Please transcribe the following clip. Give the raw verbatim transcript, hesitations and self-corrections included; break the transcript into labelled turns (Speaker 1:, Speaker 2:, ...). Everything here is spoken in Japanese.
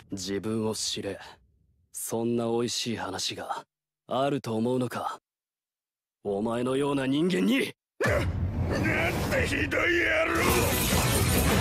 Speaker 1: 自分を知れ。そんな美味しい話があると思うのか、お前のような人間に。
Speaker 2: なんてひどい野郎。